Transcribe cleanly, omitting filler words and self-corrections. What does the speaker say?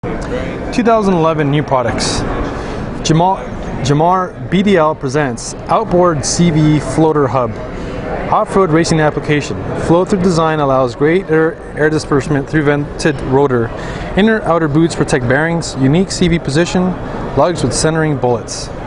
2011 new products. Jamar BDL presents Outboard CV Floater Hub. Off-road racing application. Flow-through design allows greater air disbursement through vented rotor. Inner outer boots protect bearings. Unique CV position. Lugs with centering bullets.